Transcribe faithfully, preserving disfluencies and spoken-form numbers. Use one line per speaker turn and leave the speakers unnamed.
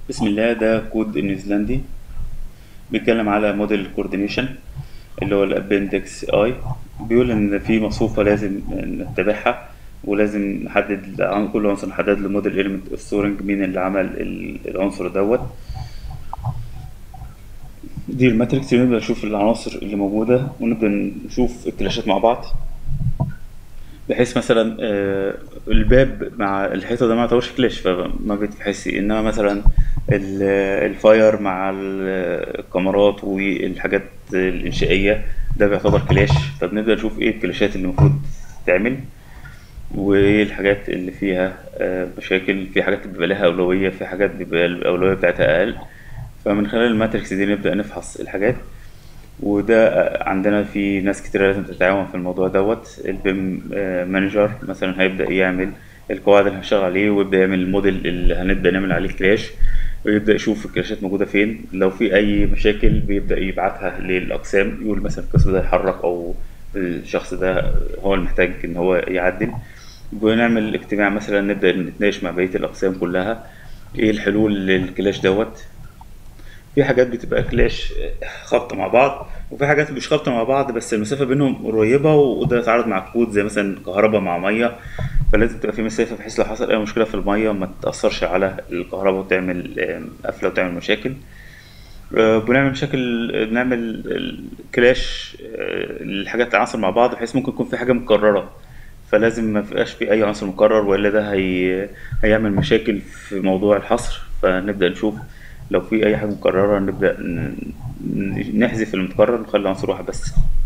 بسم الله. ده كود نيوزيلندي بيتكلم على موديل الكوردينيشن اللي هو الابندكس اي. بيقول ان في مصفوفة لازم نتبعها، ولازم نحدد عن كل عنصر نحدد له موديل ايلمنت ستورنج مين اللي عمل ال- العنصر دوت. دي الماتريكس، نبدأ نشوف العناصر اللي موجودة ونبدأ نشوف الكلاشات مع بعض، بحيث مثلا آه، الباب مع الحيطة ده ما يعتبرش كلاش فما بتحسي، انما مثلا ال- الفاير مع ال- الكاميرات والحاجات الإنشائية ده بيعتبر كلاش. فبنبدأ نشوف ايه الكلاشات اللي المفروض تتعمل، وايه الحاجات اللي فيها آه، مشاكل. في حاجات بيبقى لها أولوية، في حاجات بيبقى الأولوية بتاعتها أقل. فمن خلال الماتريكس دي نبدأ نفحص الحاجات. وده عندنا في ناس كتير لازم تتعاون في الموضوع دوت. البيم مانجر مثلا هيبدأ يعمل القواعد اللي هنشتغل عليه، ويبدأ يعمل الموديل اللي هنبدأ نعمل عليه كراش، ويبدأ يشوف الكراشات موجودة فين. لو في أي مشاكل بيبدأ يبعتها للأقسام، يقول مثلا القسم ده يحرك، أو الشخص ده هو المحتاج إن هو يعدل. ونعمل اجتماع مثلا نبدأ نتناقش مع بقية الأقسام كلها ايه الحلول للكلاش دوت. في حاجات بتبقى كلاش خبط مع بعض، وفي حاجات مش خبط مع بعض بس المسافة بينهم قريبة، وده يتعارض مع الكود، زي مثلا كهرباء مع مية. فلازم تبقى في مسافة بحيث لو حصل أي مشكلة في المية ما تأثرش على الكهرباء وتعمل آم، قفلة وتعمل مشاكل. آه، بنعمل مشاكل، بنعمل الكلاش الحاجات العناصر مع بعض، بحيث ممكن يكون في حاجة مكررة. فلازم ما يبقاش في أي عنصر مكرر، وإلا ده هي... هيعمل مشاكل في موضوع الحصر. فنبدأ نشوف لو في أي حاجة مكررة، نبدأ ن- ن- نحذف المتكرر ونخلي عنصر واحد بس.